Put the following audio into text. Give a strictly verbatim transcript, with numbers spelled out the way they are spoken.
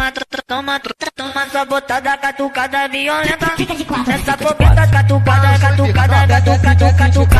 toma, toma, toma, sabotada, catucada violenta. Essa bobeta catucada, catucada, catucada, catucada.